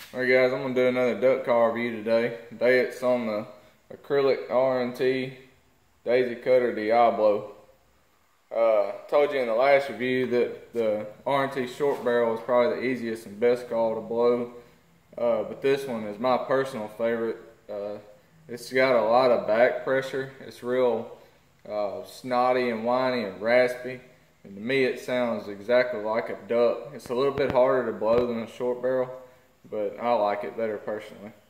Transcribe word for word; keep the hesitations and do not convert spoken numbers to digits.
Alright guys, I'm going to do another duck call review today. Today it's on the acrylic R N T Daisy Cutter Diablo. Uh, told you in the last review that the R N T short barrel is probably the easiest and best call to blow. Uh, but this one is my personal favorite. Uh, it's got a lot of back pressure. It's real uh, snotty and whiny and raspy. And to me it sounds exactly like a duck. It's a little bit harder to blow than a short barrel, but I like it better personally.